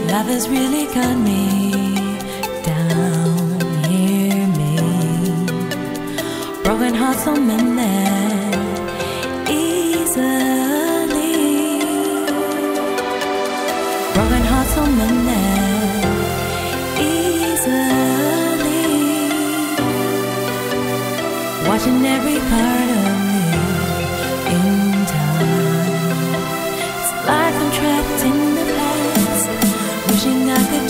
Love has really got me down, hear me. Broken hearts don't mend that easily. Broken hearts don't mend that easily. Watching every part of me in time. It's like I'm trapped in the past, wishing I could